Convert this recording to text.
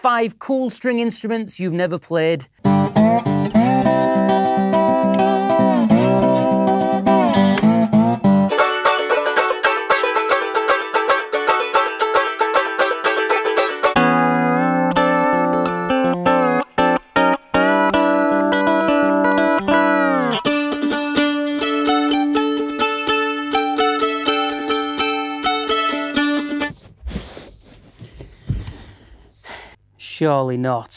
5 cool string instruments you've never played. Surely not.